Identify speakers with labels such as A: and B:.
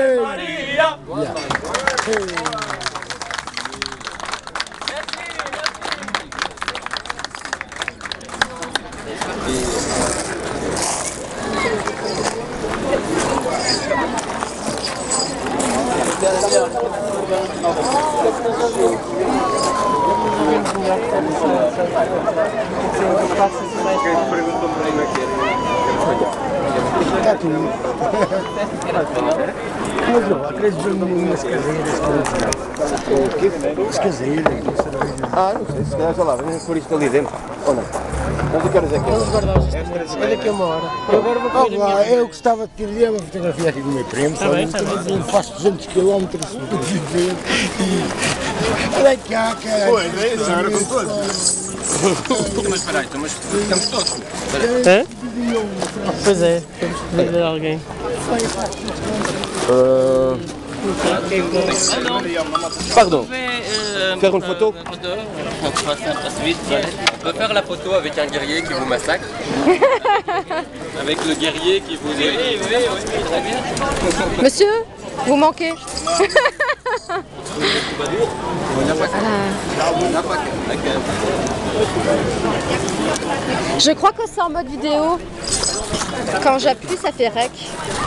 A: Maria.
B: Está tudo. Mas eu acredito nas caseiras que eu as caseiras.
C: Ah, não sei, se calhar, sei lá, vamos pôr isto ali dentro, ou não? Mas que horas é que é?
D: Vamos guardar os instrumentos. É daqui a uma hora. Eu agora vou comer a minha.
B: Eu gostava de tirar uma fotografia aqui do meu primo.
D: Está bem, está bem.
B: Eu faço 200 km de viver. Olha cá, cara.
C: Pois, é isso, era com todos. Mas espera aí, mas ficamos todos.
D: Hã? Pois é, temos que pedir a alguém.
C: Pardon. Faire une photo?
E: On peut faire la photo avec un guerrier qui vous massacre. Avec le guerrier qui vous... Oui, oui, oui, très bien.
F: Monsieur, vous manquez. Je crois que c'est en mode vidéo. Quand j'appuie, ça fait rec.